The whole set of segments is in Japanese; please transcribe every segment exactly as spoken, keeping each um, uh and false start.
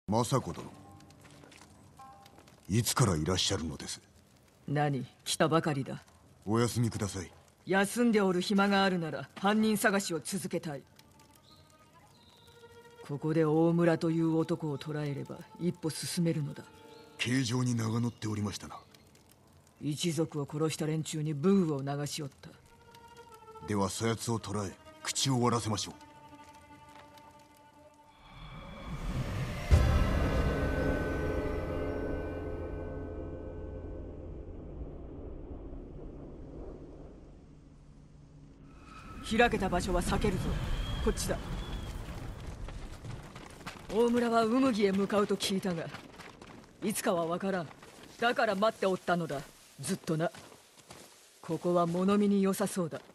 政子殿、いつからいらっしゃるのです？ 何、来たばかりだ。 お休みください。 休んでおる暇があるなら犯人探しを続けたい。ここで大村という男を捕らえれば一歩進めるのだ。 形状に名が載っておりましたな。 一族を殺した連中にブーを流しおった。 ではそやつを捕らえ口を割らせましょう。 開けた場所は避けるぞ。こっちだ。大村はウムギへ向かうと聞いたが、いつかは分からん。だから待っておったのだ、ずっとな。ここは物見に良さそうだ。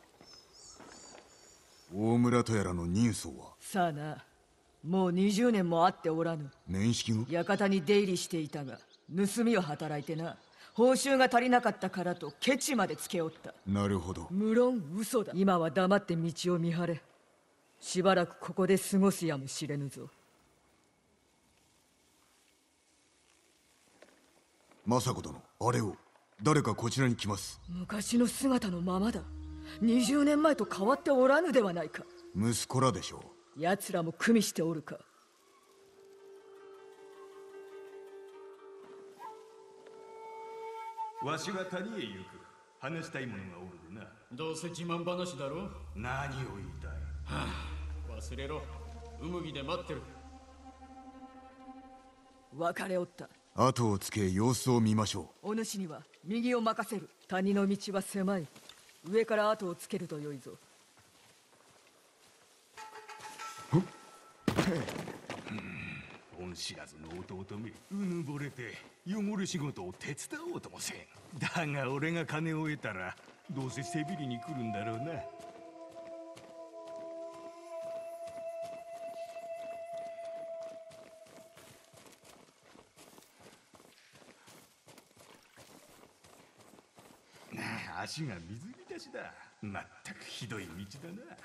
大村とやらの人相は？ さあな、もうにじゅうねんも会っておらぬ。 面識が？ 館に出入りしていたが、盗みを働いてな。報酬が足りなかったからとケチまでつけおった。 なるほど。 無論嘘だ。今は黙って道を見張れ。しばらくここで過ごすやもしれぬぞ。 政子殿、あれを。誰かこちらに来ます。 昔の姿のままだ。にじゅうねんまえと変わっておらぬではないか。 息子らでしょう。 奴らも組みしておるか。 わしは谷へ行く。話したいものがおるでな。 どうせ自慢話だろ。 何を言いたい？ はあ、忘れろ。ウムギで待ってる。 別れおった。 後をつけ様子を見ましょう。お主には右を任せる。谷の道は狭い。上から後をつけるとよいぞ。 恩知らずの弟め、うぬぼれて汚れ仕事を手伝おうともせん。だが俺が金を得たらどうせ背びりに来るんだろうな。足が水浸しだ。まったくひどい道だな。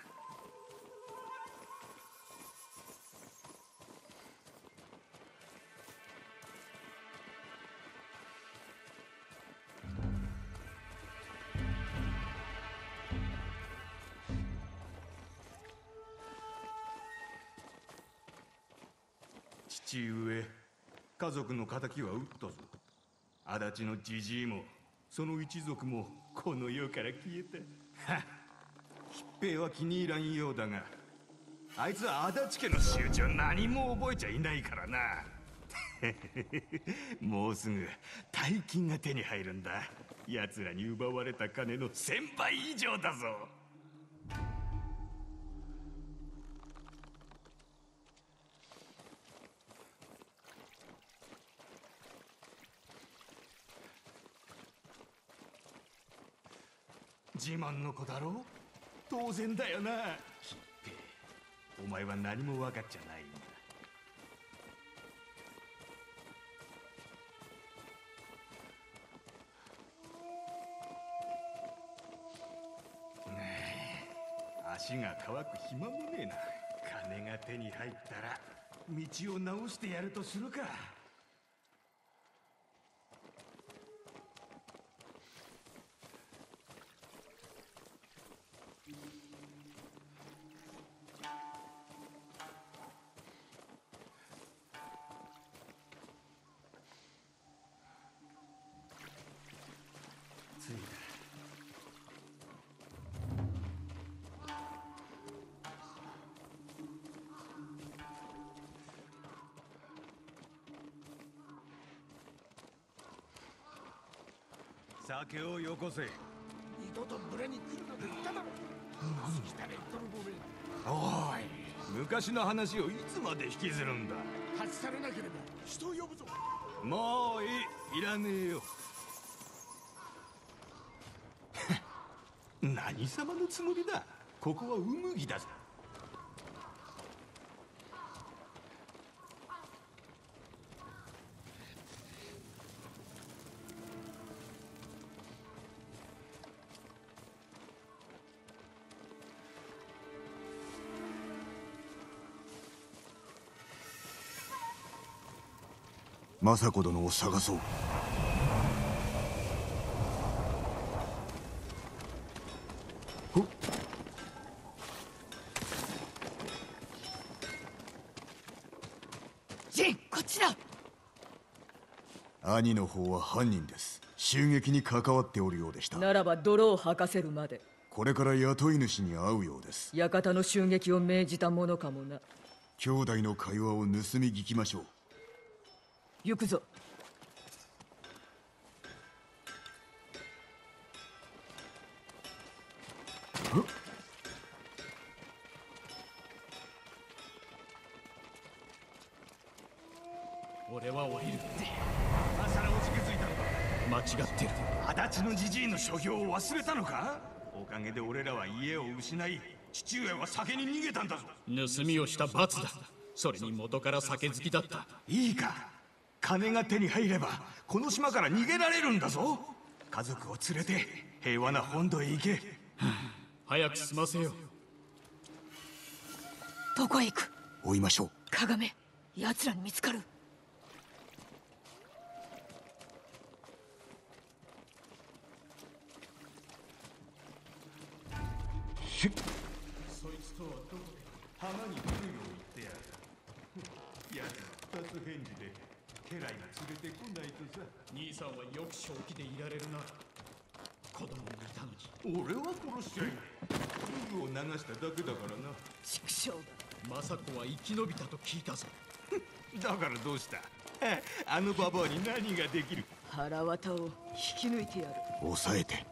父上、家族の敵は討ったぞ。足立のじじいもその一族もこの世から消えた。はっ、吉平は気に入らんようだが、あいつは足立家の仕打ちを何も覚えちゃいないからな。もうすぐ大金が手に入るんだ。奴らに奪われた金の千倍以上だぞ。自慢の子だろう？当然だよな。吉平、お前は何も分かっちゃないんだ。足が乾く暇もねえな。金が手に入ったら道を直してやるとするか。酒をよこせ。 二度と群れに来るなと言っただろ。何したれ泥棒め。 おい、昔の話をいつまで引きずるんだ。 立ち去れなければ人を呼ぶぞ。 もういい、いらねえよ。何様のつもりだ。ここはウムギだぞ。 政子殿を探そう。ほっ。 ジン、こっちだ。 兄の方は犯人です。襲撃に関わっておるようでした。 ならば泥を吐かせるまで。 これから雇い主に会うようです。 館の襲撃を命じたものかもな。 兄弟の会話を盗み聞きましょう。 行くぞ。 俺は降りる。 今さらおじけづいたのか。 間違ってる。 足立のじじいの所業を忘れたのか。おかげで俺らは家を失い、父上は酒に逃げたんだぞ。 盗みをした罰だ。それに元から酒好きだった。 いいか、金が手に入ればこの島から逃げられるんだぞ。家族を連れて平和な本土へ行け。 早く済ませよう。 どこへ行く。 追いましょう。 鏡、奴らに見つかる。 そいつとはどこで浜に来るよう言ってやる。やつは二つ返事で家来が連れてこないとさ。 兄さんはよく正気でいられるな。子供もいたのに。 俺は殺しちゃいない。フグを流しただけだからな。 畜生が。 政子は生き延びたと聞いたぞ。 だからどうした。あのババアに何ができる。 腹渡を引き抜いてやる。 抑えて。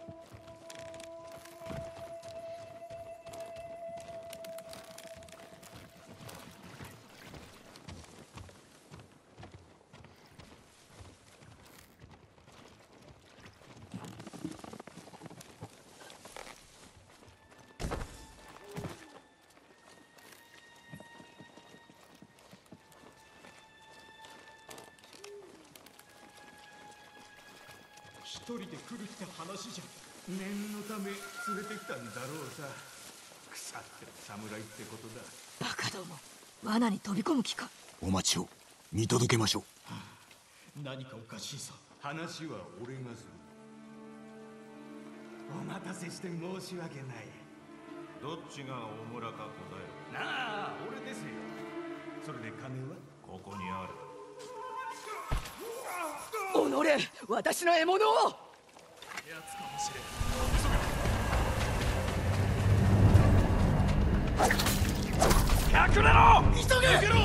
一人で来るって話じゃ。 念のため連れてきたんだろうさ。腐ってる侍ってことだ。 バカども、罠に飛び込む気か。 お待ちを。見届けましょう。 何かおかしいぞ。 話は俺がする。お待たせして申し訳ない。 どっちが大村か子だよ。 なあ、俺ですよ。それで金はここにある。 己、私の獲物を。 奴かもしれん。 隠れろ。急げ。 逃げろ。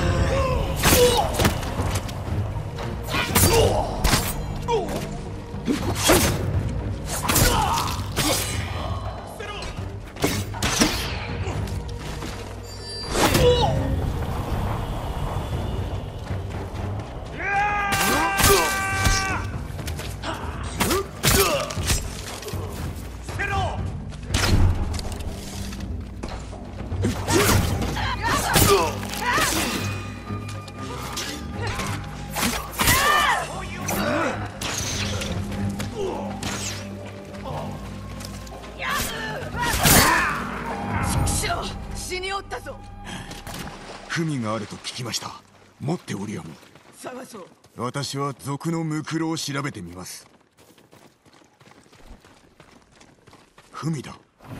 死におったぞ。 文があると聞きました。持っておりやも。 探そう。 私は賊のムクロを調べてみます。文だ。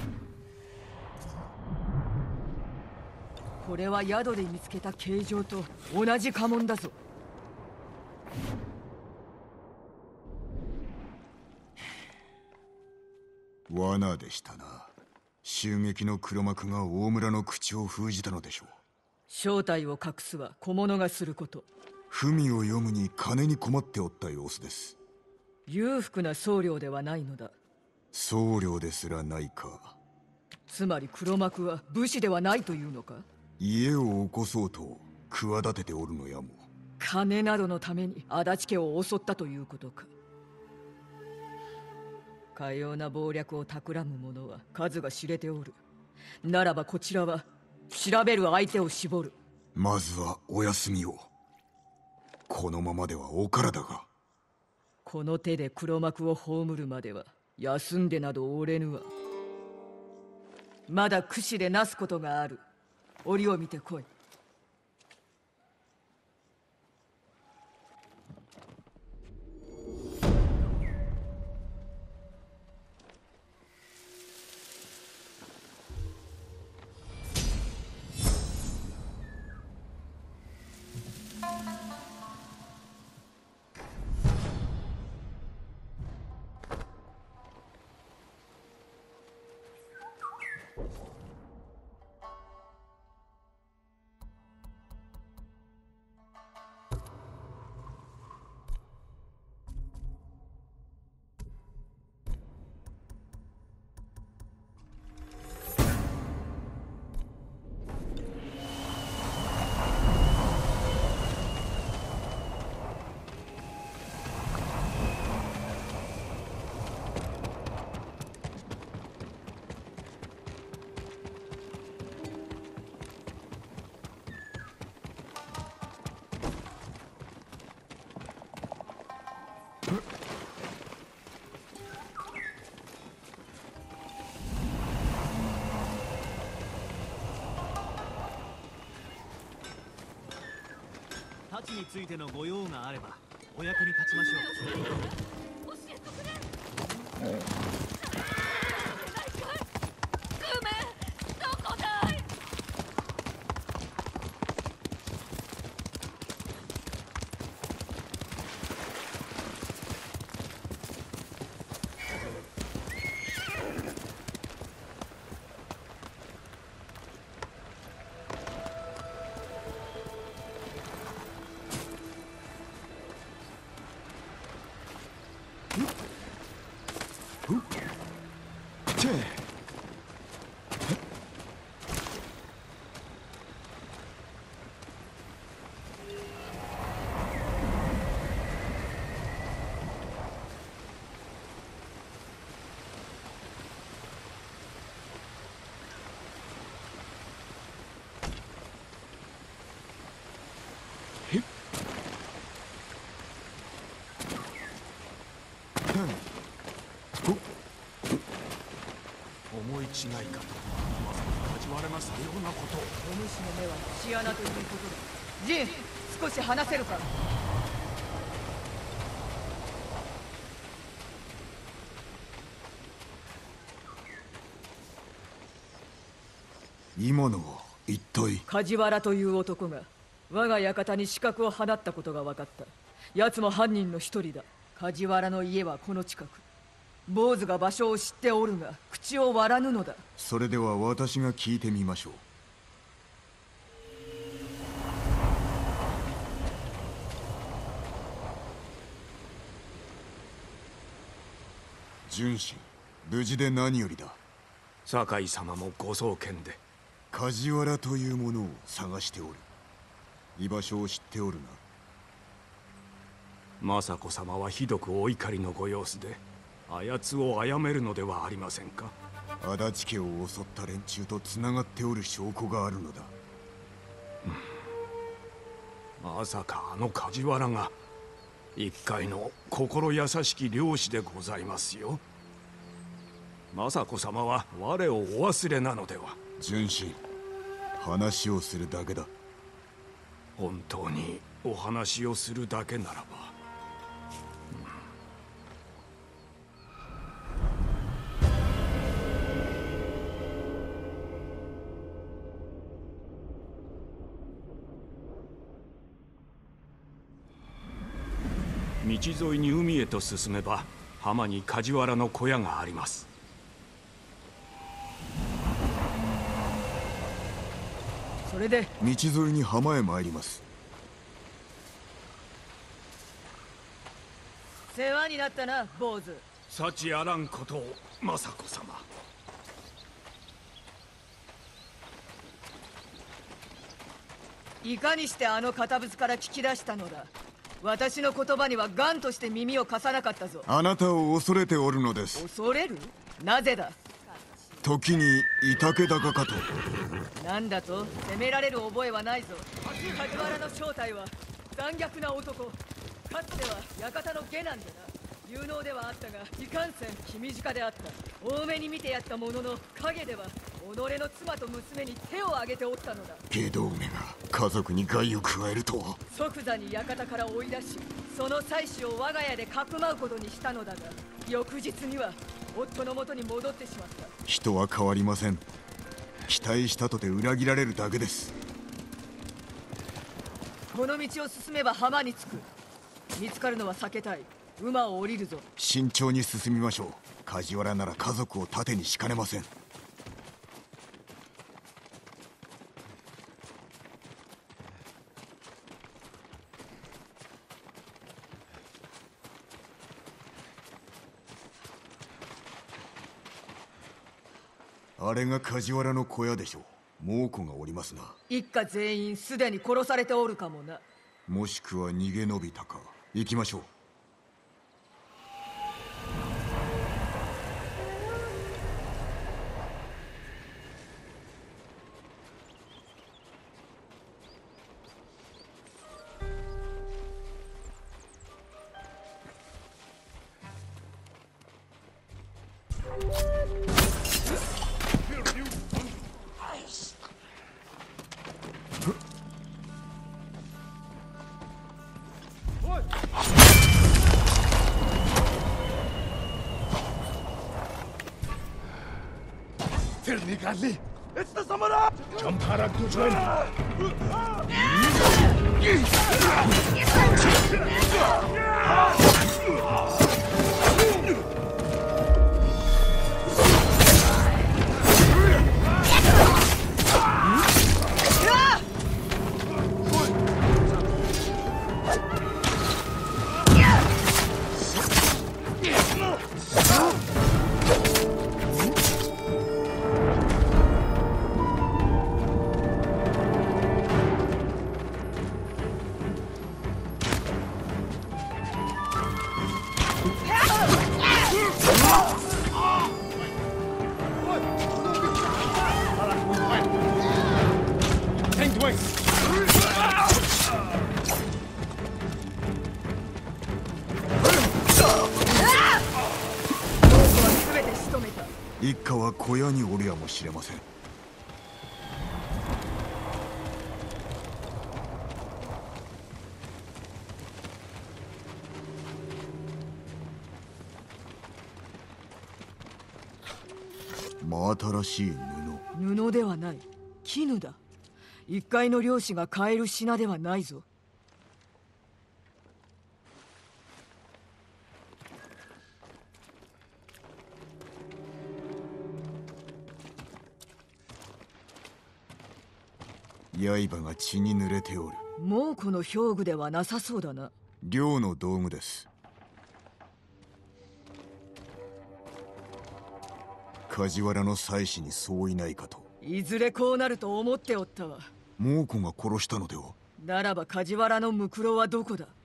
これは宿で見つけた形状と同じ家紋だぞ。 罠でしたな。襲撃の黒幕が大村の口を封じたのでしょう。 正体を隠すは小物がすること。 文を読むに金に困っておった様子です。 裕福な僧侶ではないのだ。 僧侶ですらないか。 つまり黒幕は武士ではないというのか。 家を起こそうと企てておるのやも。 金などのために足立家を襲ったということか。かような謀略を企む者は数が知れておる。ならばこちらは調べる相手を絞る。 まずはお休みを。このままではお体が。 この手で黒幕を葬るまでは休んでなどおれぬわ。まだ櫛でなすことがある。折を見てこい。 太刀についてのご用があればお役に立ちましょう。教えてくれ。グメどこだい。 思い違いかと。まさか梶原がさようなことを。 お主の目は節穴ということだ。ジン、少し話せるか。 今のは一体。 梶原という男が我が館に刺客を放ったことが分かった。奴も犯人の一人だ。梶原の家はこの近く。坊主が場所を知っておるが口を割らぬのだ。 それでは私が聞いてみましょう。純真、無事で何よりだ。 酒井様もご送検で。 梶原というものを探しておる。居場所を知っておるな。 政子様はひどくお怒りのご様子で、あやつを殺めるのではありませんか。 足立家を襲った連中とつながっておる証拠があるのだ。 まさかあの梶原が一介の心優しき漁師でございますよ。政子様は我をお忘れなのでは。 純真、話をするだけだ。 本当にお話をするだけならば。道沿いに海へと進めば浜に梶原の小屋があります。 それで道沿いに浜へ参ります。 世話になったな、坊主。 幸あらんことを、政子様。 いかにしてあの堅物から聞き出したのだ。私の言葉には頑として耳を貸さなかったぞ。 あなたを恐れておるのです。 恐れる？なぜだ？ 時にいたけ高かと。 なんだと？責められる覚えはないぞ。梶原の正体は残虐な男。かつては館の下男でな。有能ではあったがいかんせん気短であった。多めに見てやったものの陰では己の妻と娘に手を挙げておったのだ。 外道めが家族に害を加えるとは。 即座に館から追い出し、その妻子を我が家でかくまうことにしたのだが、翌日には夫の元に戻ってしまった。 人は変わりません。期待したとて裏切られるだけです。 この道を進めば浜に着く。見つかるのは避けたい。馬を降りるぞ。 慎重に進みましょう。梶原なら家族を盾にしかねません。あれが梶原の小屋でしょう。猛虎がおりますな。 一家全員すでに殺されておるかもな。 もしくは逃げ延びたか。行きましょう。 Gali! It's the Samara! Champarak to join!一家は小屋におるやもしれません。真新しい布。 布ではない、絹だ。一介の漁師が買える品ではないぞ。 刃が血に濡れておる。 もうこの兵具ではなさそうだな。 漁の道具です。梶原の妻子にそういないかと。 いずれこうなると思っておったわ。 猛虎が殺したのでは。 ならば梶原のムクロはどこだ。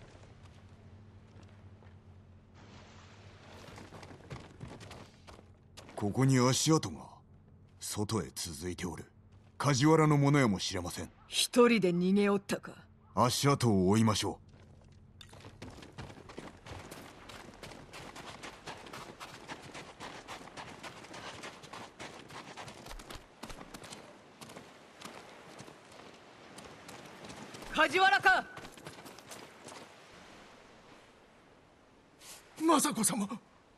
ここに足跡が外へ続いておる。梶原のものやもしれません。 一人で逃げおったか。 足跡を追いましょう。梶原か。 政子様、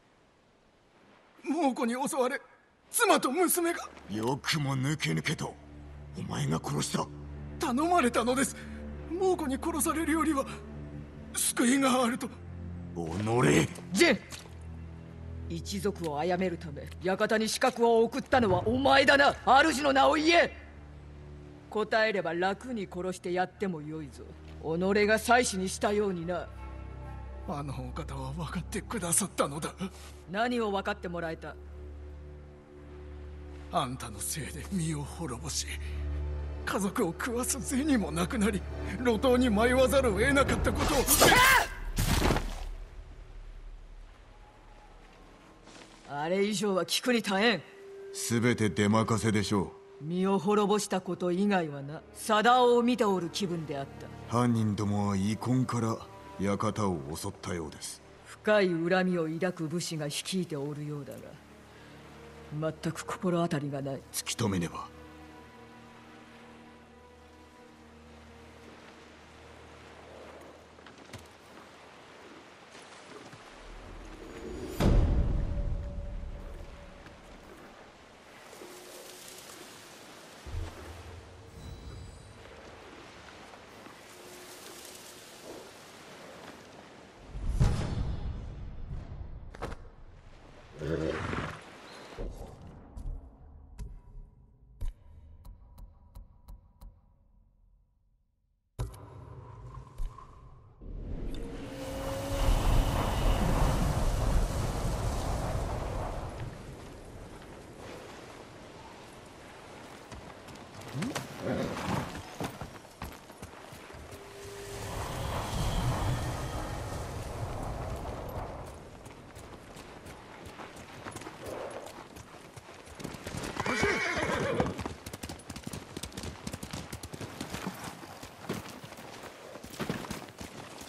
猛虎に襲われ妻と娘が。 よくも抜け抜けと。お前が殺した。 頼まれたのです。猛虎に殺されるよりは救いがあると。 おのれ。 ジェン、一族を殺めるため館に刺客を送ったのはお前だな。主の名を言え。答えれば楽に殺してやってもよいぞ。己が妻子にしたようにな。 あのお方は分かってくださったのだ。 何を分かってもらえた。 あんたのせいで身を滅ぼし、家族を食わす銭もなくなり、路頭に迷わざるを得なかったことを。 あれ以上は聞くに耐えん。 全て出任せでしょ身を滅ぼしたこと以外はな。貞夫を見ておる気分であった。 犯人どもは遺恨から館を襲ったようです。 深い恨みを抱く武士が率いておるようだが、全く心当たりがない。 突き止めねば。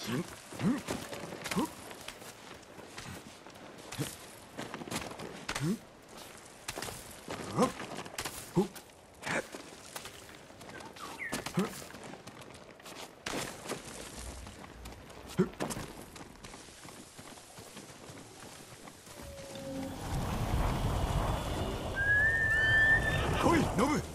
来いノブ。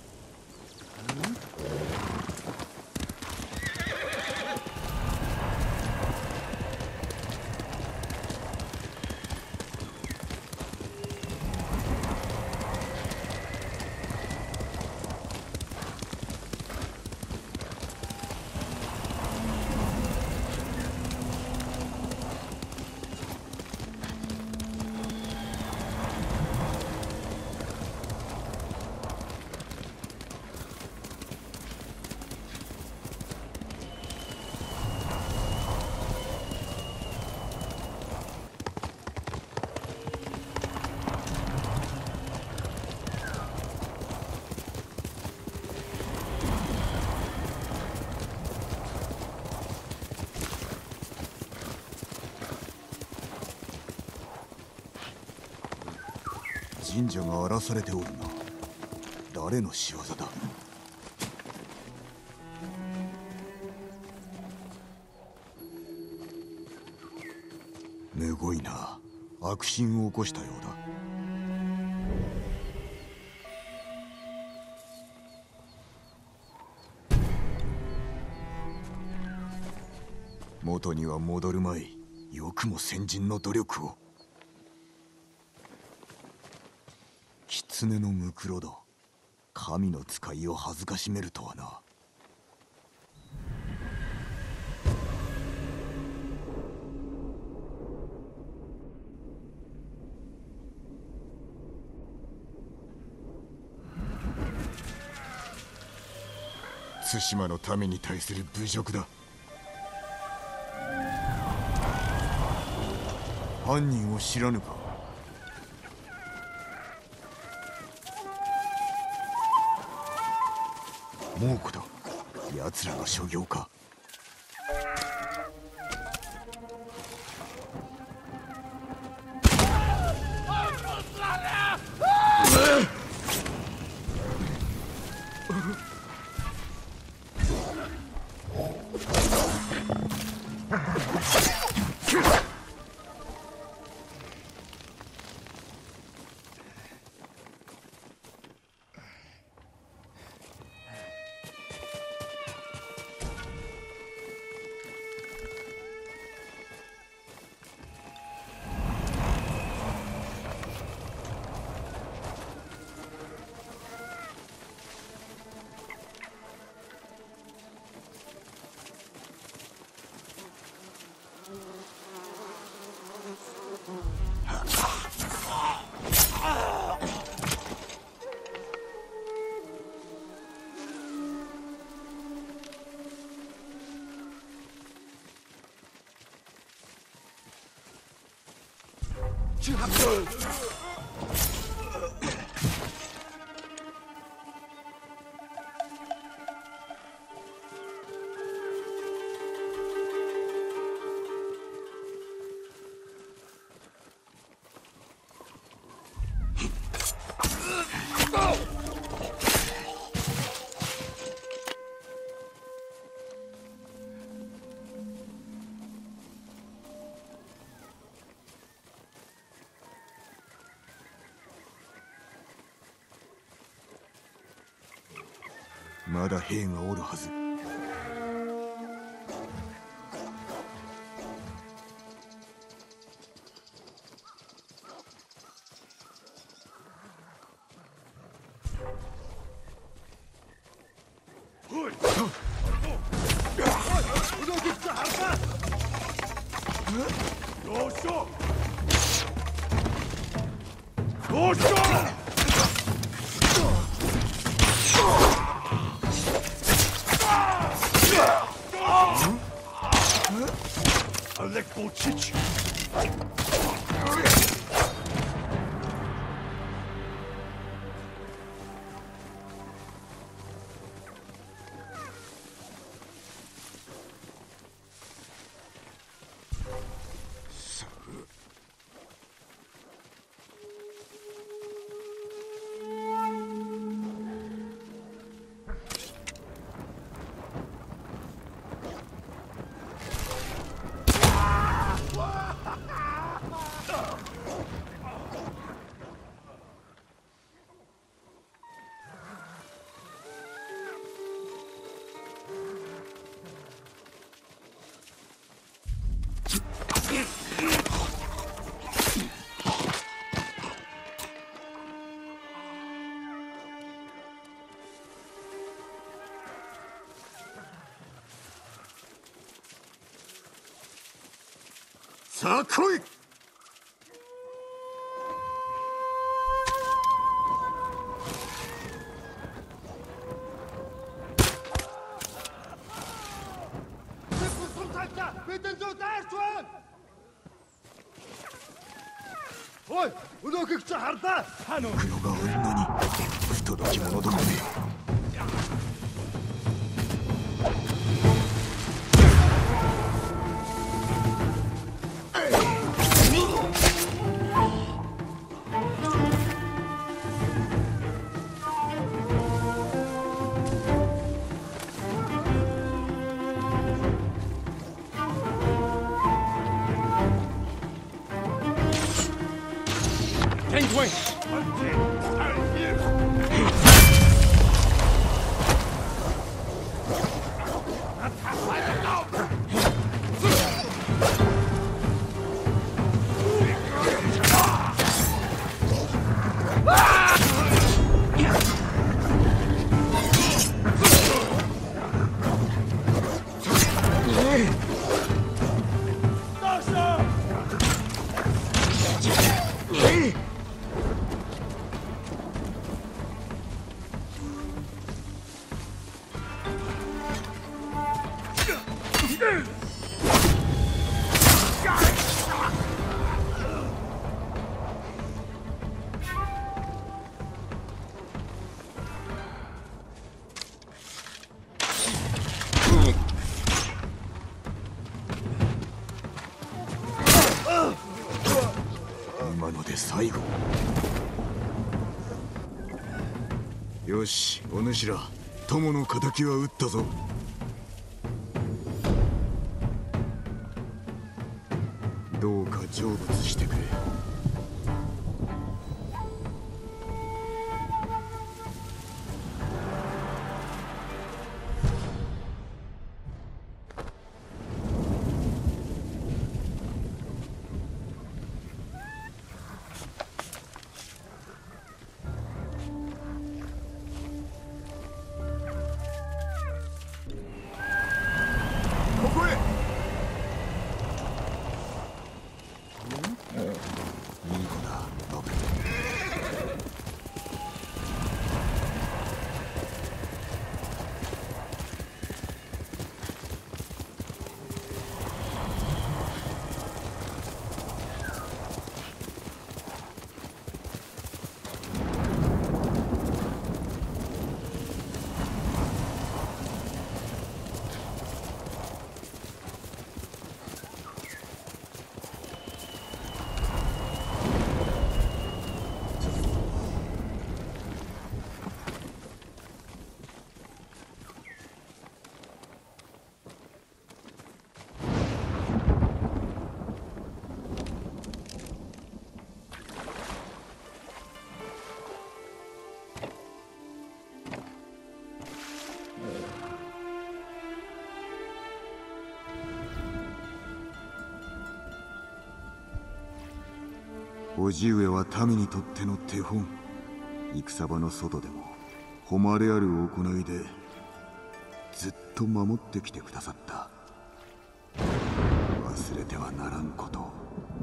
神社が荒らされておるな。誰の仕業だ。むごいな。悪心を起こしたようだ。元には戻るまい。よくも先人の努力を。狐のムクロだ。神の使いを恥ずかしめるとはな。対馬のために対する侮辱だ。犯人を知らぬか。猛虎だ。奴らの所業か。まだ兵がおるはず。 さあ来い。黒が女に不届き者どもめ。今ので最後。よし、お主ら友の敵は撃ったぞ。どうか成仏してくれ。叔父上は民にとっての手本。戦場の外でも誉れある行いでずっと守ってきてくださった。忘れてはならんこと。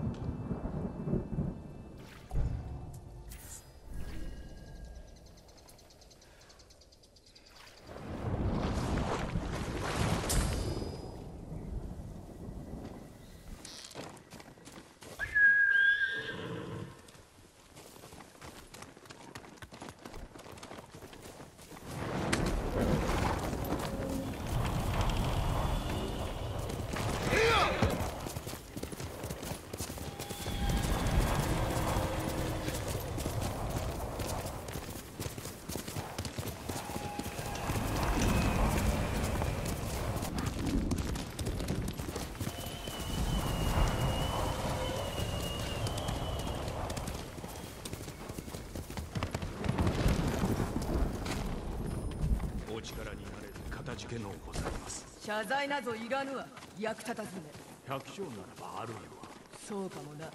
謝罪なぞいらぬわ、役立たずめ。 百姓ならばあるいは。 そうかもな。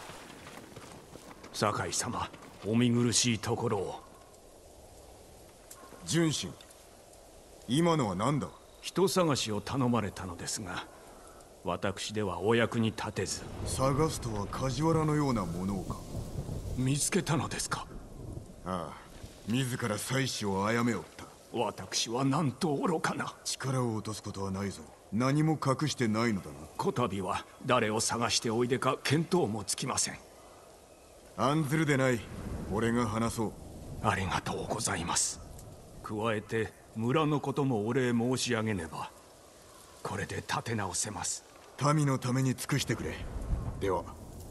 酒井様、お見苦しいところを。 純真、今のは何だ？ 人探しを頼まれたのですが、私ではお役に立てず。 探すとは梶原のようなものをか？ 見つけたのですか？ ああ、自ら妻子を殺めおった。 私はなんと愚かな。 力を落とすことはないぞ。何も隠してないのだろう。 こたびは誰を探しておいでか見当もつきません。 案ずるでない。俺が話そう。 ありがとうございます。加えて村のこともお礼申し上げねば。これで立て直せます。 民のために尽くしてくれ。では。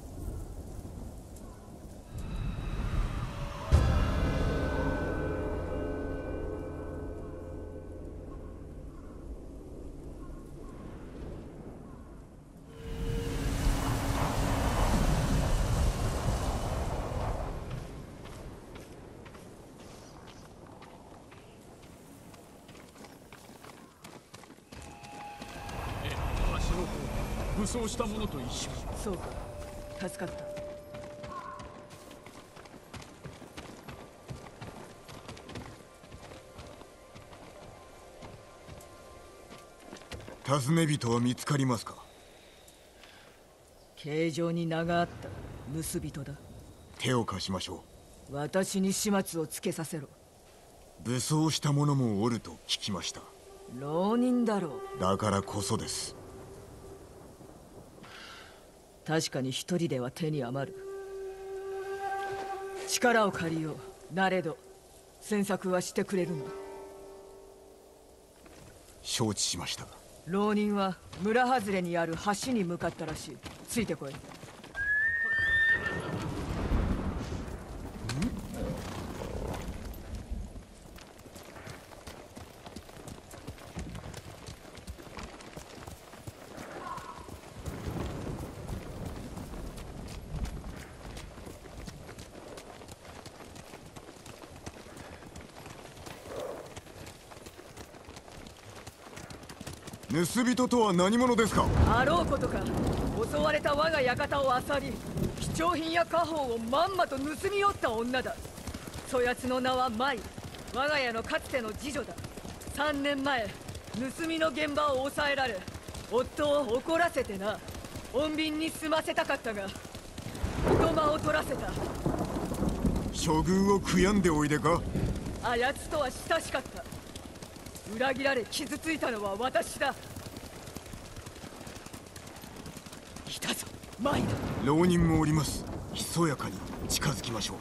武装した者と一緒。 そうか、助かった。 尋ね人は見つかりますか？ 形状に名があった盗人だ。 手を貸しましょう。私に始末をつけさせろ。 武装した者もおると聞きました。 浪人だろう。 だからこそです。 確かに一人では手に余る。力を借りよう。なれど詮索はしてくれるの？ 承知しました。 浪人は村外れにある橋に向かったらしい。ついてこい。 盗人とは何者ですか？ あろうことか。襲われた我が館を漁り、貴重品や家宝をまんまと盗み寄った女だ。そやつの名は舞。我が家のかつての次女だ。三年前盗みの現場を抑えられ、夫を怒らせてな。穏便に済ませたかったが言葉を取らせた。 処遇を悔やんでおいでか？ あやつとは親しかった。裏切られ傷ついたのは私だ。いたぞ、舞だ。 浪人もおります。ひそやかに近づきましょう。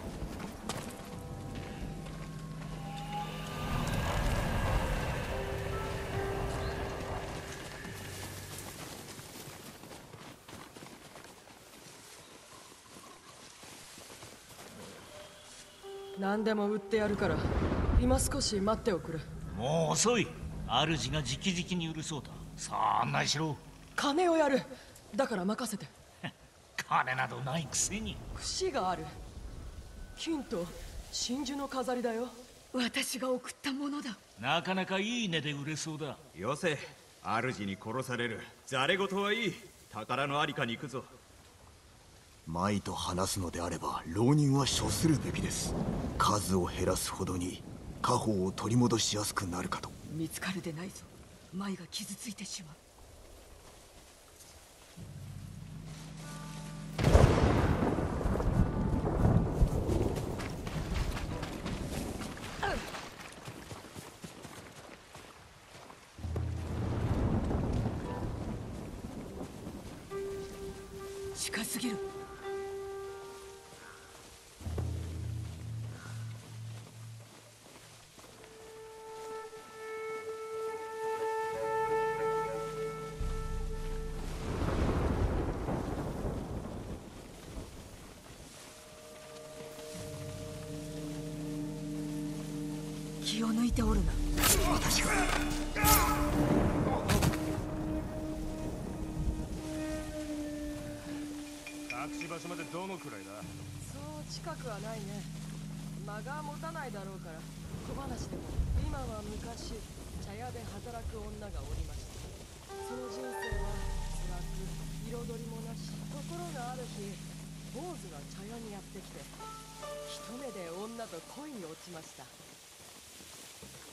何でも売ってやるから今少し待っておくれ。 もう遅い。主が直々に売るそうだ。さあ案内しろ。 金をやる。だから任せて。 金などないくせに。 櫛がある。金と真珠の飾りだよ。 私が送ったものだ。 なかなかいい値で売れそうだ。 よせ。主に殺される。ざれ言はいい。宝のありかに行くぞ。 舞と話すのであれば浪人は処するべきです。数を減らすほどに家宝を取り戻しやすくなるかと。 見つかるでないぞ。舞が傷ついてしまう。近すぎる。気を抜いておるな。 私が隠し場所までどのくらいだ？ そう近くはないね。間が持たないだろうから小話でも。今は昔茶屋で働く女がおりました。その人生は辛く彩りもなし。ところがある日坊主が茶屋にやってきて一目で女と恋に落ちました。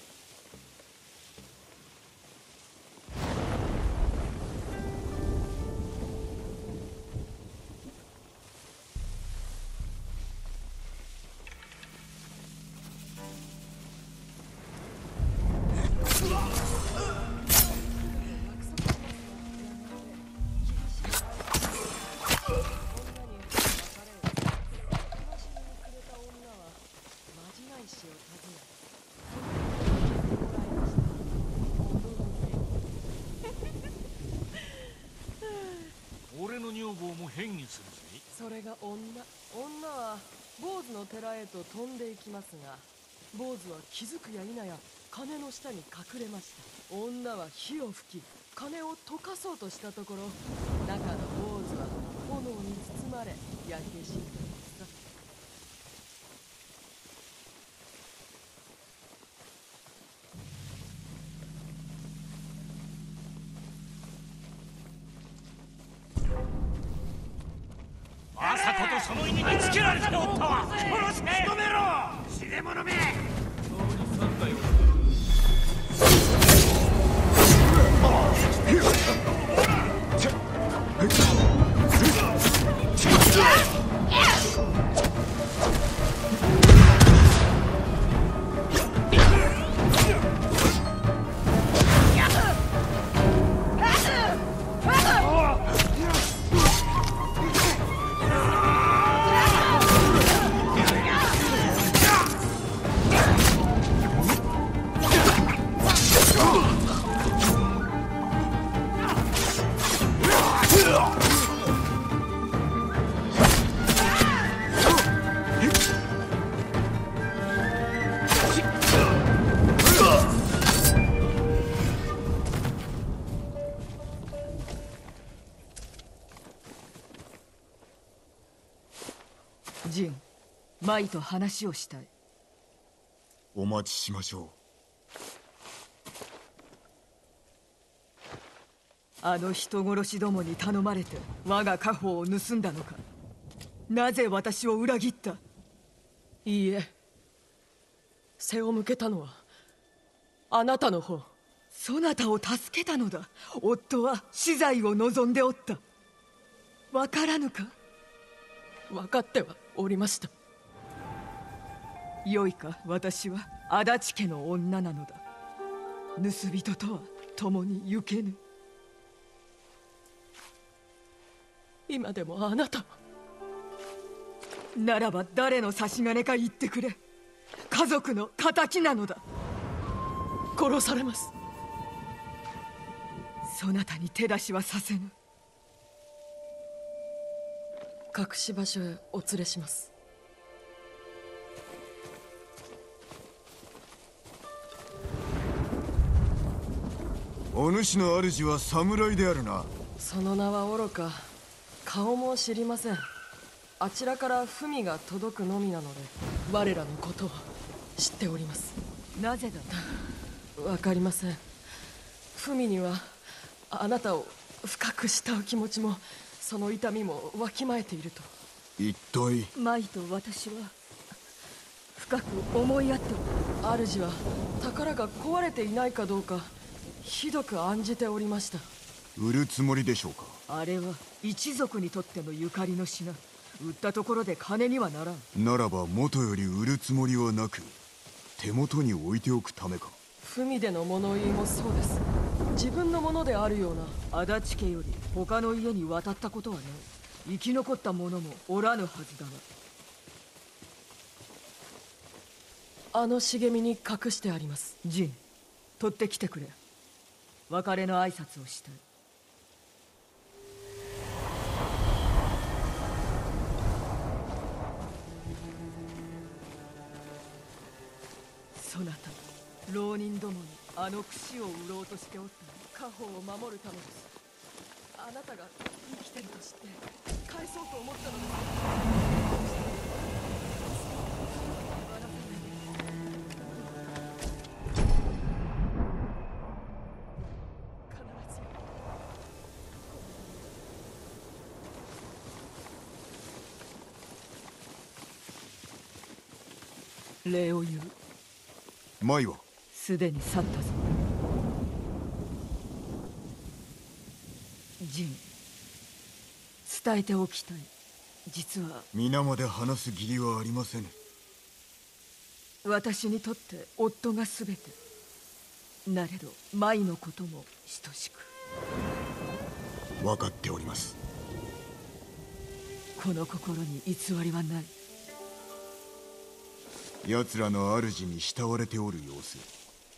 俺の女房も変にするぜ。 それが女。女は坊主の寺へと飛んでいきますが、坊主は気づくや否や鐘の下に隠れました。女は火を吹き鐘を溶かそうとしたところ、中の坊主は炎に包まれ焼け死んだのさ。 朝子とその犬につけられておったわ。殺して。止めろ。死ね者め。 ジン、マイと話をしたい。 お待ちしましょう。あの人殺しどもに頼まれて我が家宝を盗んだのか。なぜ私を裏切った？ いいえ、背を向けたのはあなたの方。 そなたを助けたのだ。夫は死罪を望んでおった。わからぬか？ 分かってはおりました。 よいか、私は足立家の女なのだ。盗人とは共に行けぬ。 今でもあなたは。 ならば誰の差し金か言ってくれ。家族の仇なのだ。 殺されます。 そなたに手出しはさせぬ。 隠し場所へお連れします。 お主の主は侍であるな。 その名はおろか顔も知りません。あちらから文が届くのみなので我らのことは知っております。 なぜだ？ わかりません。文にはあなたを深く慕う気持ちもその痛みもわきまえていると。 一体マイと私は深く思い合っておる。 主は宝が壊れていないかどうかひどく案じておりました。 売るつもりでしょうか？ あれは一族にとってのゆかりの品。売ったところで金にはならん。 ならば元より売るつもりはなく手元に置いておくためか？ 文での物言いもそうです。自分のものであるような。 足立家より他の家に渡ったことはない。生き残った者もおらぬはずだが。 あの茂みに隠してあります。 ジン、取ってきてくれ。別れの挨拶をしたい。そなた浪人どもにあの櫛を売ろうとしておったの。家宝を守るためです。あなたが生きてると知って返そうと思ったのです。 礼を言う。 舞はすでに去ったぞ。ジン、伝えておきたい。実は皆まで話す義理はありませぬ。 私にとって夫が全て。なれど舞のことも等しく。 分かっております。 この心に偽りはない。 奴らの主に慕われておる様子。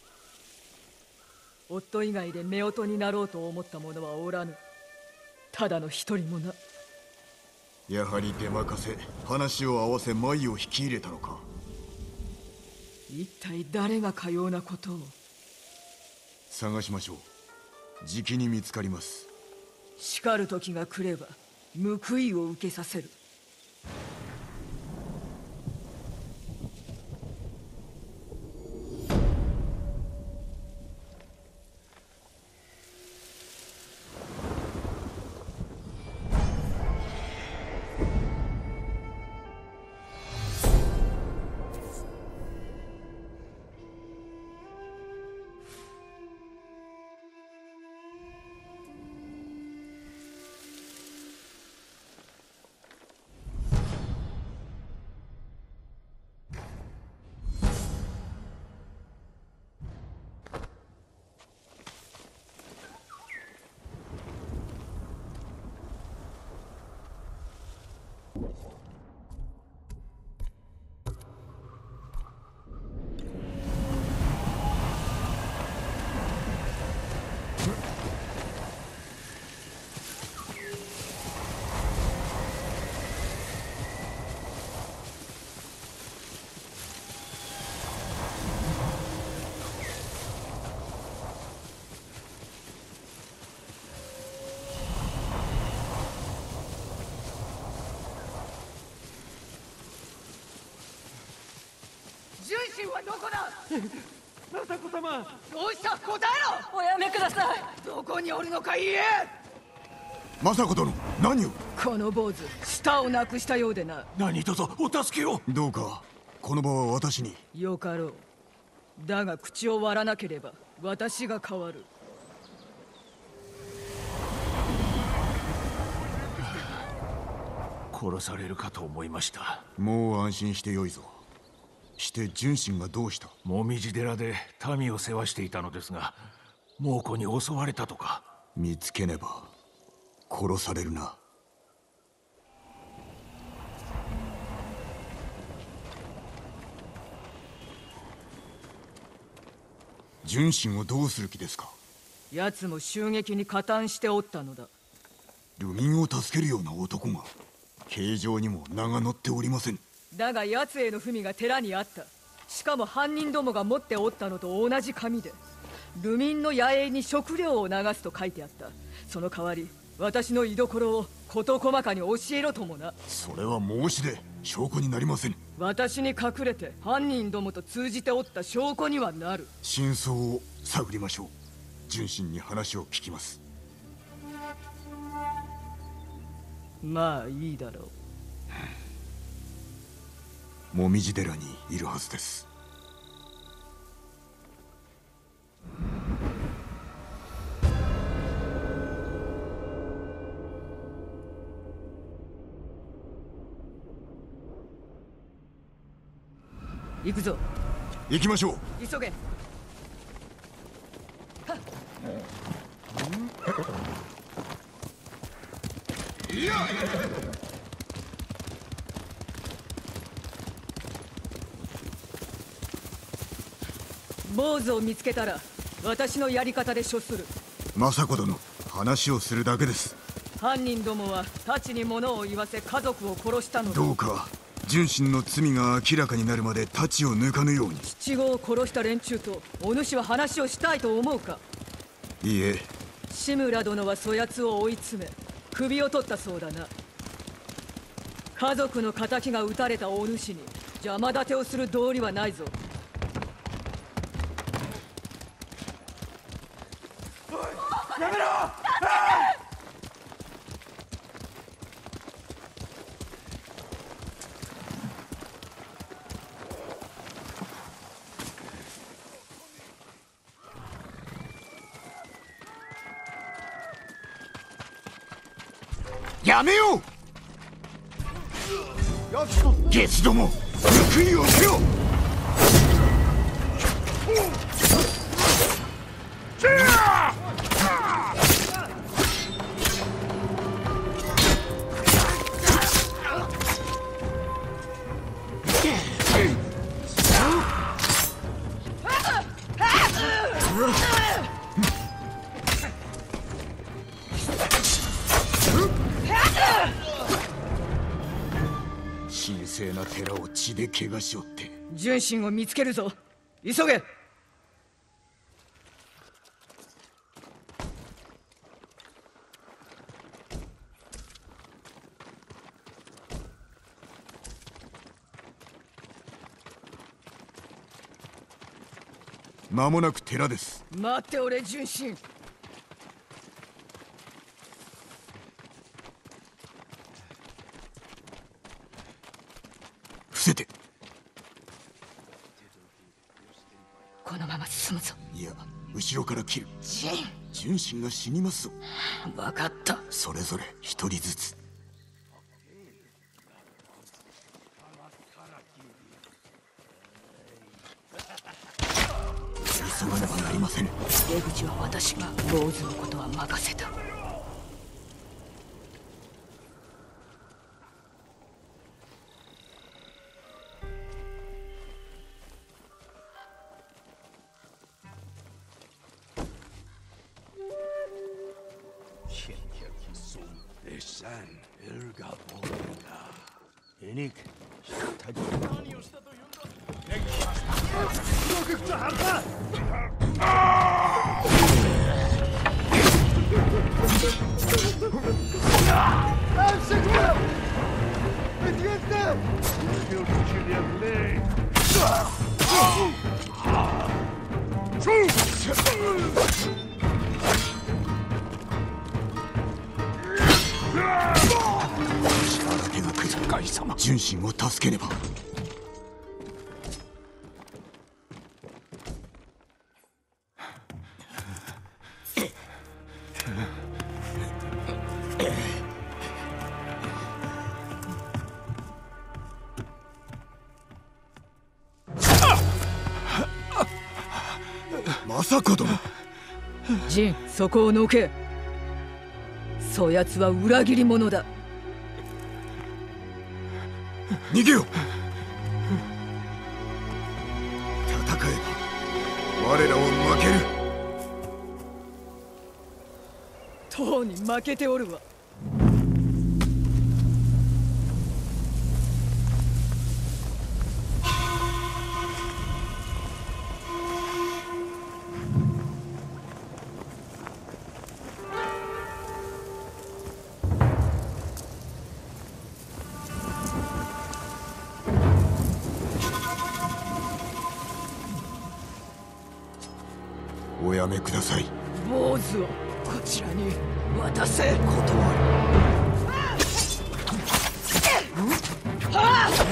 夫以外で夫婦になろうと思った者はおらぬ。ただの一人もな。 やはり出任せ、話を合わせ舞を引き入れたのか。 一体誰がかようなことを。 探しましょう。じきに見つかります。 叱る時が来れば報いを受けさせる。純真はどこだ。 政子様、 どうした。答えろ。おやめください。どこにおるのか言え。 政子殿、何を。 この坊主、舌をなくしたようでな。 何卒お助けを。 どうかこの場は私に。 よかろう。だが口を割らなければ私が変わる。 殺されるかと思いました。 もう安心してよいぞ。して純真がどうした。 紅葉寺で民を世話していたのですが、猛虎に襲われたとか。 見つけねば殺されるな。純真をどうする気ですか。 奴も襲撃に加担しておったのだ。 流民を助けるような男が形状にも名が載っておりません。 だが奴への文が寺にあった。しかも犯人どもが持っておったのと同じ紙で、流民の野営に食料を流すと書いてあった。その代わり私の居所を事細かに教えろともな。 それは申し出、証拠になりません。 私に隠れて犯人どもと通じておった証拠にはなる。 真相を探りましょう。純真に話を聞きます。 まあいいだろう。 紅葉寺にいるはずです。 行くぞ。 行きましょう。 急げ。いや坊主を見つけたら私のやり方で処する。 政子殿、話をするだけです。 犯人どもは太刀に物を言わせ家族を殺したのだ。 どうか純真の罪が明らかになるまで太刀を抜かぬように。 七五を殺した連中とお主は話をしたいと思うか。 いいえ。 志村殿はそやつを追い詰め首を取ったそうだな。家族の仇が討たれたお主に邪魔立てをする道理はないぞ。 やめろ。 やめよう。ゲスども、報いをせよ。 寺を血で汚しおって。 純真を見つけるぞ。急げ。 間もなく寺です。 待っておれ純真。 伏せて。 このまま進むぞ。 いや、後ろから切る。 ジン、 純真が死にますぞ。 分かった。 それぞれ一人ずつ。急がねばなりません。 出口は私が。坊主のことは任せた。 純真を助けねば。政子殿。 ジン、そこをのけ。そやつは裏切り者だ。 逃げよ。戦えば我らを負ける。 とうに負けておるわ。 おやめください。 坊主をこちらに渡せ。 断る。 はあ！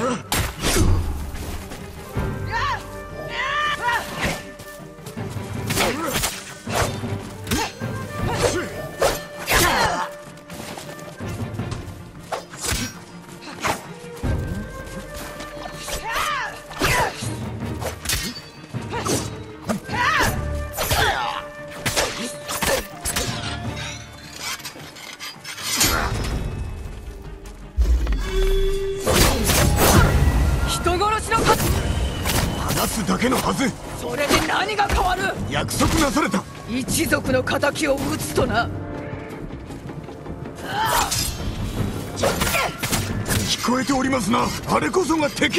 だけのはず。 それで何が変わる。 約束なされた。 一族の仇を討つとな。 聞こえておりますな。あれこそが敵。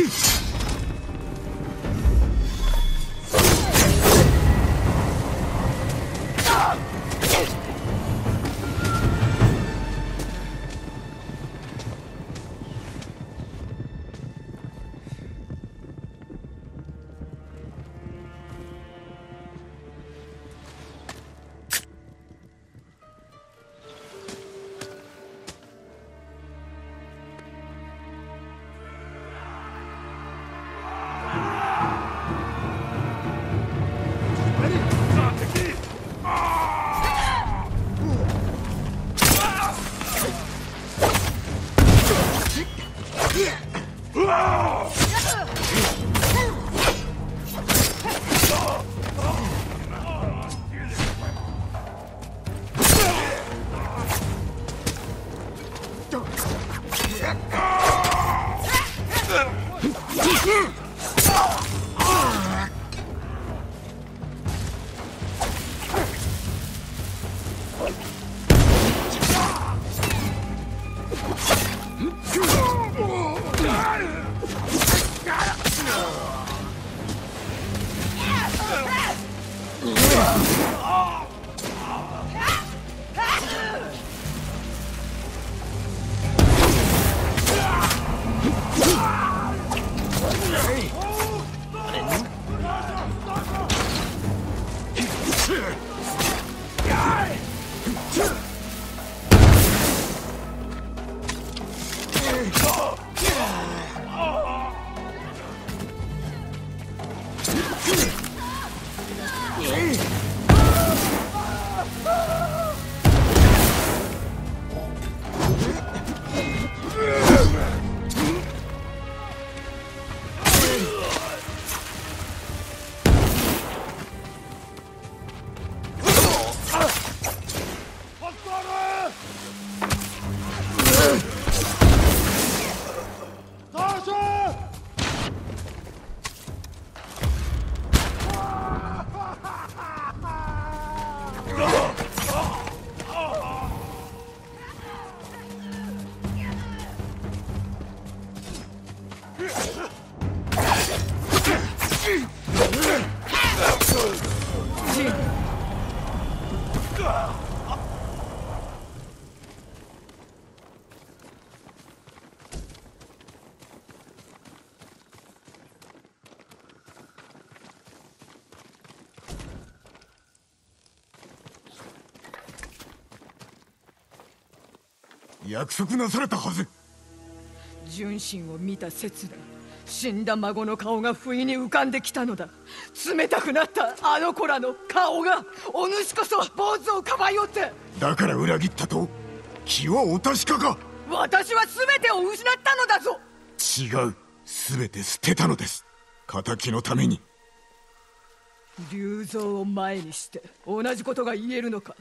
約束なされたはず。 純真を見た刹那、死んだ孫の顔が不意に浮かんできたのだ。冷たくなったあの子らの顔が、お主こそ坊主をかばいおって。 だから裏切ったと？気はお確かか？ 私は全てを失ったのだぞ。 違う、全て捨てたのです。仇のために。 龍蔵を前にして同じことが言えるのか。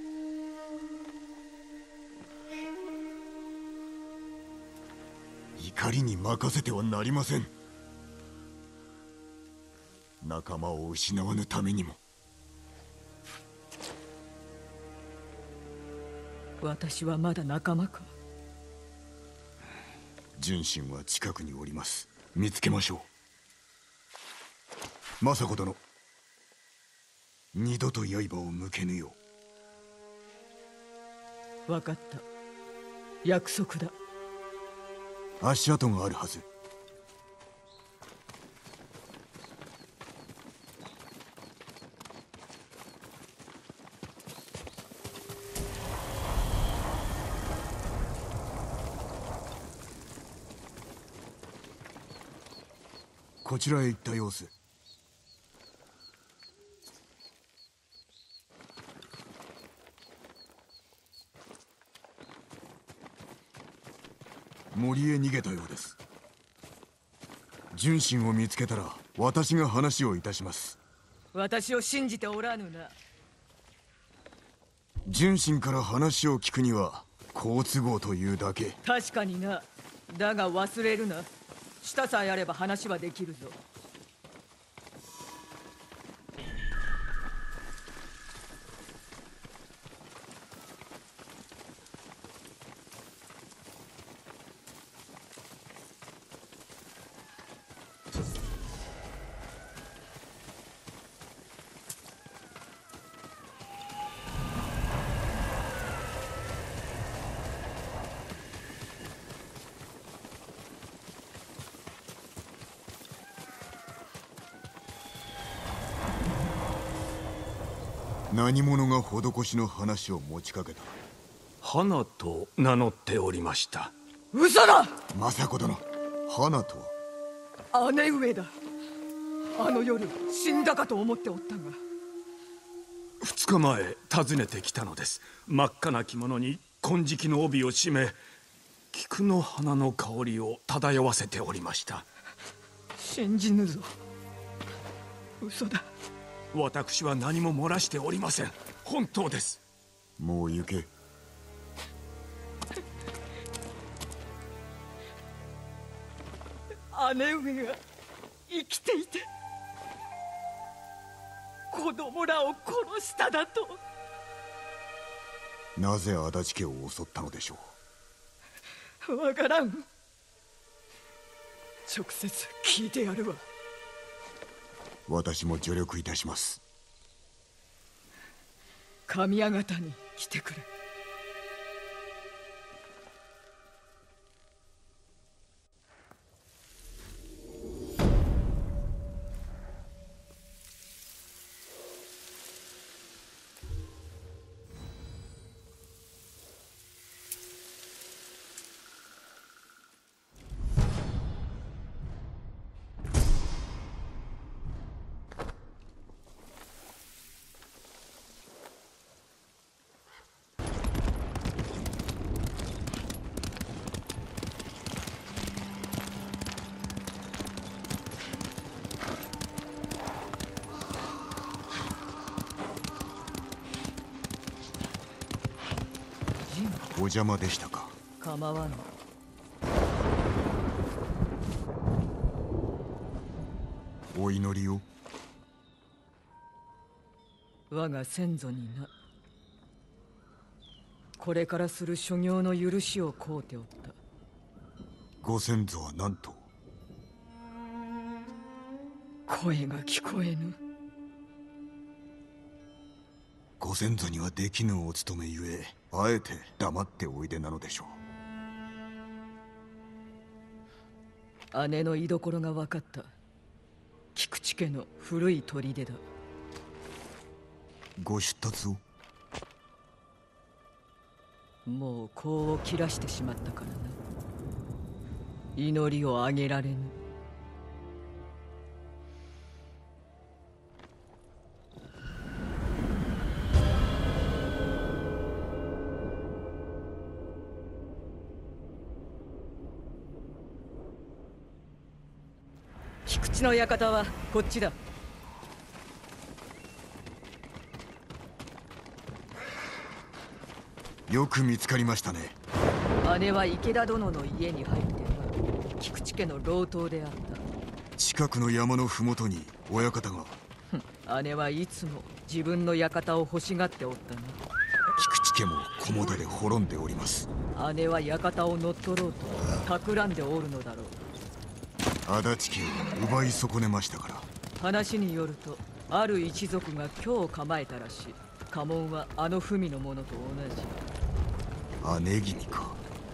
怒りに任せてはなりません。仲間を失わぬためにも。 私はまだ仲間か。 純真は近くにおります。見つけましょう。政子殿、二度と刃を向けぬよう。分かった。約束だ。 足跡があるはず。こちらへ行った様子。森へ逃げたようです。純真を見つけたら私が話をいたします。 私を信じておらぬな。 純真から話を聞くには好都合というだけ。 確かにな。だが忘れるな。舌さえあれば話はできるぞ。 何者が施しの話を持ちかけた？ 花と名乗っておりました。 嘘だ！ 政子殿、花とは姉上だ。あの夜死んだかと思っておったが。 二日前訪ねてきたのです。真っ赤な着物に金色の帯を締め、菊の花の香りを漂わせておりました。 信じぬぞ。嘘だ。 私は何も漏らしておりません。本当です。 もう行け。 姉上が生きていて子供らを殺しただと。 なぜ足立家を襲ったのでしょう。わからん。直接聞いてやるわ。 私も助力いたします。 神谷方に来てくれ。 お邪魔でしたか。 構わぬ。 お祈りを。 我が先祖にな。これからする所業の許しを請うておった。 ご先祖は何と。 声が聞こえぬ。 ご先祖にはできぬお務めゆえ、あえて黙っておいでなのでしょう。姉の居所が分かった。菊池家の古い砦だ。 ご出立を。 もう香を切らしてしまったからな。祈りをあげられぬ。菊池の館はこっちだ。 よく見つかりましたね。 姉は池田殿の家に入っては菊池家の老頭であった。 近くの山の麓に親方が。 姉はいつも自分の館を欲しがっておったな。 菊池家も菰田で滅んでおります。 姉は館を乗っ取ろうと企んでおるのだろう。 足立家を奪い損ねましたから。 話によるとある一族が今日構えたらしい。家紋はあの文のものと同じ。 姉君か。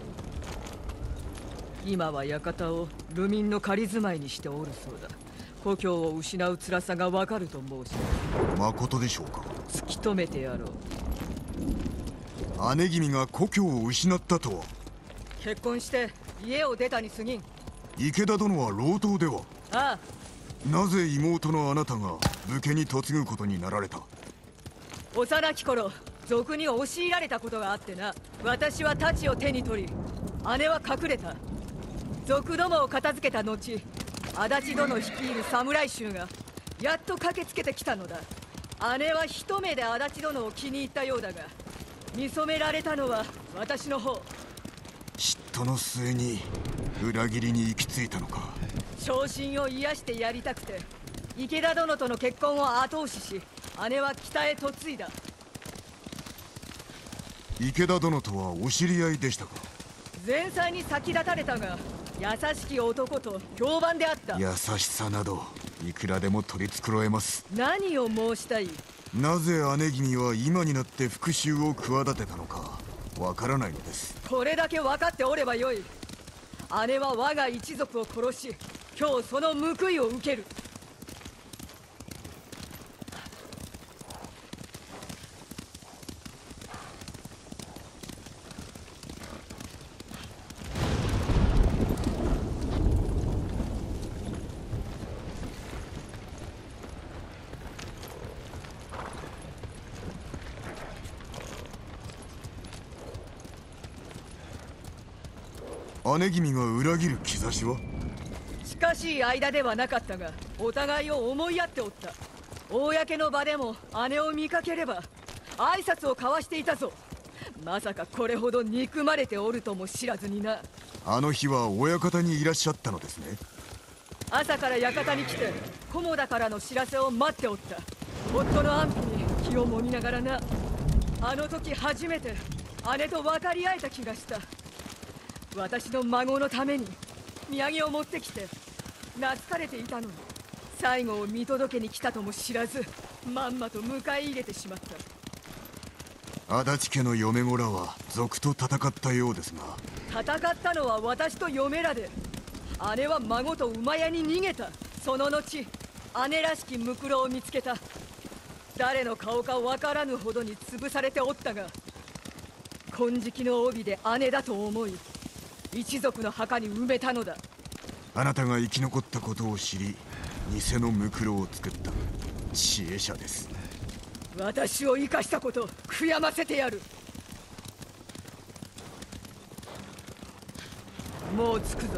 今は館を流民の仮住まいにしておるそうだ。故郷を失う辛さがわかると申し。 まことでしょうか。 突き止めてやろう。姉君が故郷を失ったとは。 結婚して家を出たに過ぎん。 池田殿は老頭では。 ああ。 なぜ妹のあなたが武家に嫁ぐことになられた。 幼き頃賊に押し入られたことがあってな。私は太刀を手に取り、姉は隠れた。賊どもを片付けた後、足立殿率いる侍衆がやっと駆けつけてきたのだ。姉は一目で足立殿を気に入ったようだが、見初められたのは私の方。 嫉妬の末に裏切りに行き着いたのか。 昇進を癒してやりたくて池田殿との結婚を後押しし、姉は北へ嫁いだ。 池田殿とはお知り合いでしたか。 前妻に先立たれたが優しき男と評判であった。 優しさなどいくらでも取り繕えます。 何を申したい。 なぜ姉君は今になって復讐を企てたのかわからないのです。 これだけ分かっておればよい。姉は我が一族を殺し、今日その報いを受ける。 姉君が裏切る兆しは。 近しい間ではなかったが、お互いを思い合っておった。公の場でも姉を見かければ挨拶を交わしていたぞ。まさかこれほど憎まれておるとも知らずにな。 あの日は親方にいらっしゃったのですね。 朝から館に来て菰田からの知らせを待っておった。夫の安否に気をもみながらな。あの時初めて姉と分かり合えた気がした。私の孫のために土産を持ってきて懐かれていたのに、最後を見届けに来たとも知らず、まんまと迎え入れてしまった。 足立家の嫁子らは賊と戦ったようですが。 戦ったのは私と嫁らで、姉は孫と馬屋に逃げた。その後姉らしきムクロを見つけた。誰の顔か分からぬほどに潰されておったが、金色の帯で姉だと思い一族の墓に埋めたのだ。 あなたが生き残ったことを知り、偽のムクロを作った知恵者です。 私を生かしたこと悔やませてやる。もう着くぞ。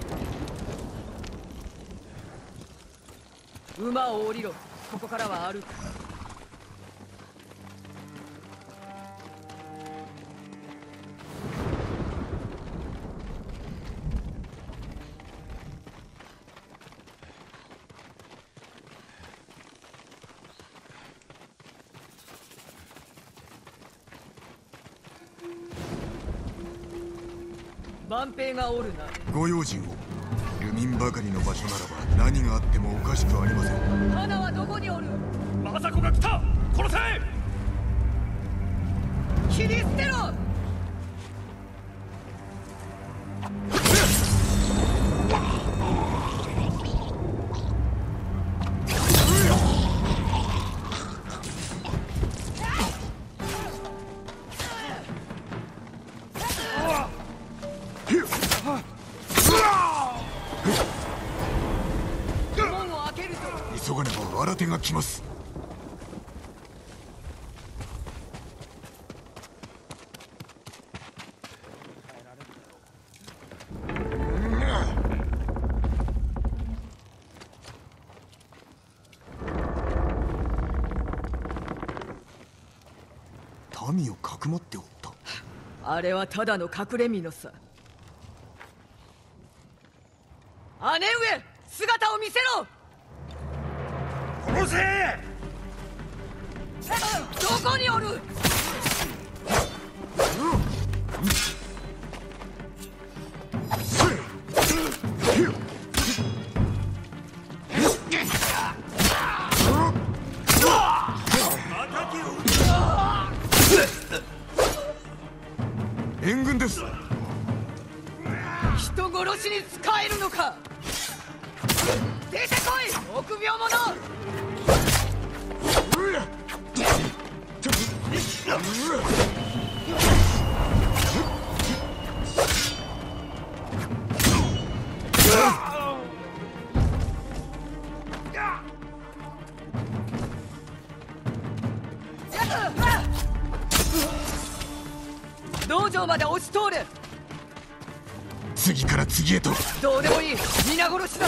馬を降りろ。ここからは歩く。 万兵がおるな。 ご用心を。流民ばかりの場所ならば何があってもおかしくありません。 花はどこにおる？ 政子が来た。殺せ。 切り捨てろ。 急がねば新手が来ます。民をかくまっておった。 あれはただの隠れ蓑さ。姉上、姿を見せろ。 殺せ。 どこにおる？ 援軍です。 人殺しに使えるのか。出てこい、臆病者。道場まで押し通る。 次から次へと。 どうでもいい、皆殺しだ。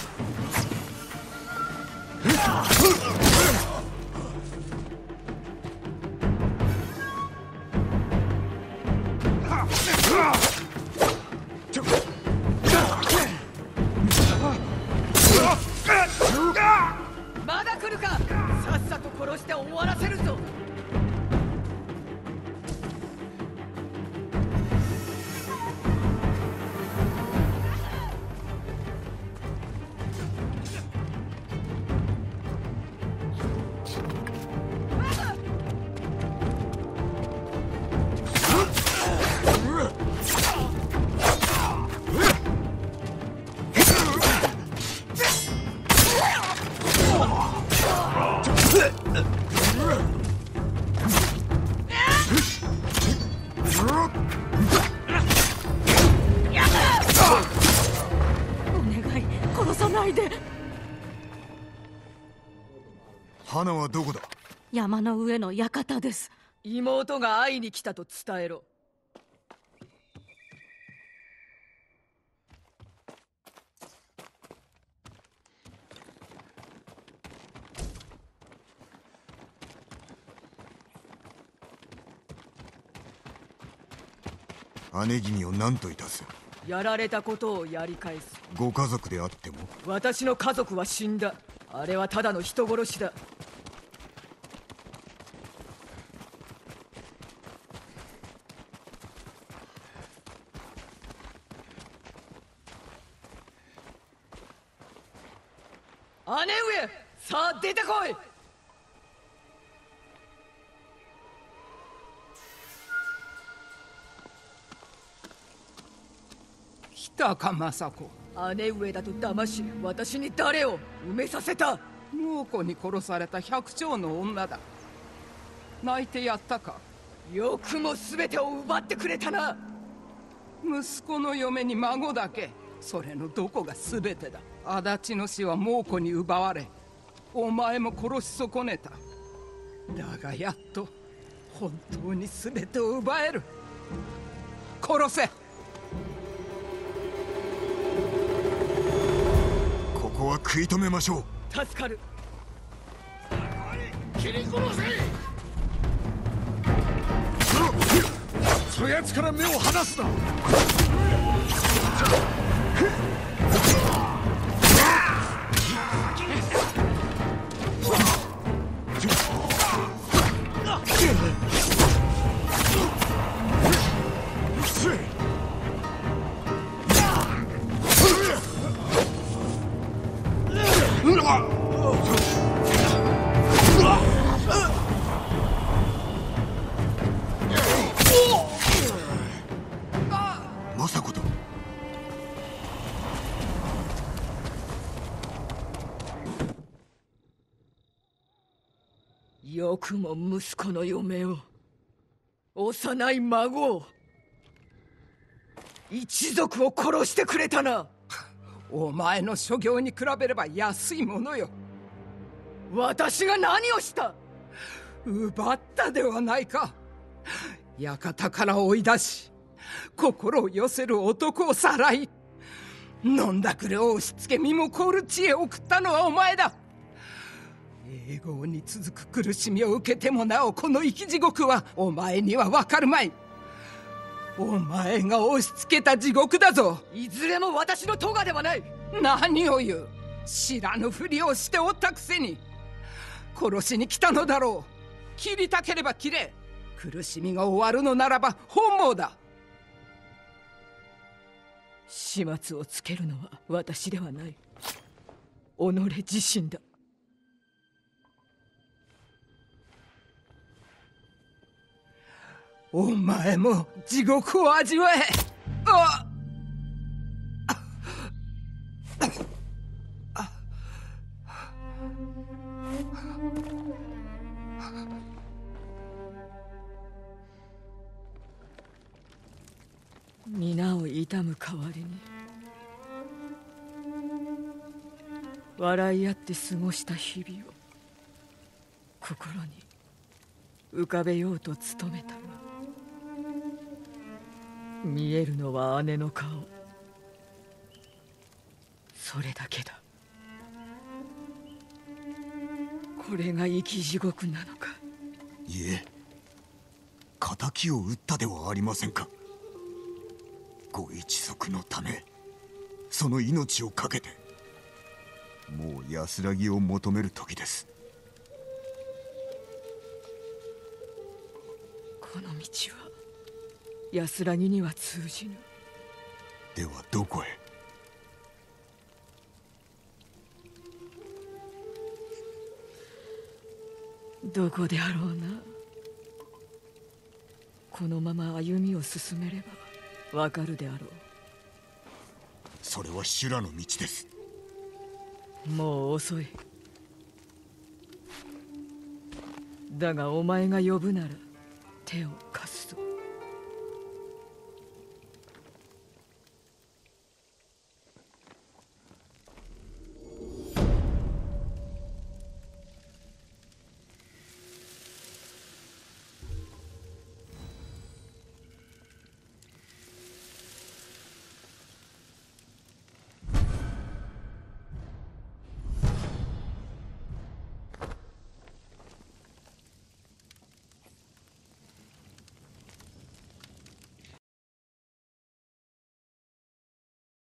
まだ来るか。さっさと殺して終わらせるぞ。 花はどこだ？ 山の上の館です。 妹が会いに来たと伝えろ。 姉君を何といたす？ やられたことをやり返す。 ご家族であっても？ 私の家族は死んだ。あれはただの人殺しだ。姉上、さあ出てこい。 来たか政子。 姉上だと騙し、私に誰を埋めさせた？ 猛虎に殺された百姓の女だ。泣いてやったか？ よくも全てを奪ってくれたな。 息子の嫁に孫だけ、それのどこが全てだ。足立の死は猛虎に奪われ、お前も殺し損ねた。だがやっと本当に全てを奪える。殺せ。 ここは食い止めましょう。 助かる。 切り殺せ。 そやつから目を離すな。 よくも息子の嫁を、幼い孫を、一族を殺してくれたな。 お前の所業に比べれば安いものよ。 私が何をした？ 奪ったではないか。館から追い出し、心を寄せる男をさらい、飲んだくれを押し付け身も凍る地へ送ったのはお前だ。永劫に続く苦しみを受けてもなおこの生き地獄はお前には分かるまい。お前が押し付けた地獄だぞ。 いずれも私の咎ではない。 何を言う。知らぬふりをしておったくせに。殺しに来たのだろう。切りたければ切れ。苦しみが終わるのならば本望だ。 始末をつけるのは私ではない。己自身だ。 お前も地獄を味わえ。あっ皆を悼む代わりに笑い合って過ごした日々を心に浮かべようと努めたが、見えるのは姉の顔、それだけだ。これが生き地獄なのか。 いえ、仇を討ったではありませんか。ご一族のため、その命を懸けて、もう安らぎを求める時です。 この道は安らぎには通じぬ。 ではどこへ。 どこであろうな。このまま歩みを進めればわかるであろう。 それは修羅の道です。 もう遅い。だがお前が呼ぶなら手を貸すぞ。